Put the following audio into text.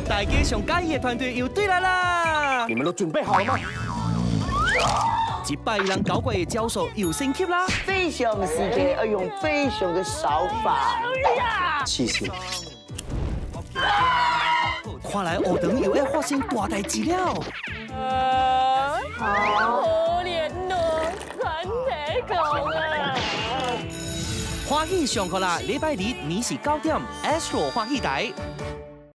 大家上介意的团队又对来啦！ 你们都准备好了吗？ 一百人搞怪的教授又升级啦！ 飞翔的世界要用飞翔的手法。 气死！ 看来学堂又要发生大代志了。 好可怜哦，团体狗啊！ 欢喜上课啦！礼拜日2时9點，Astro 歡喜台。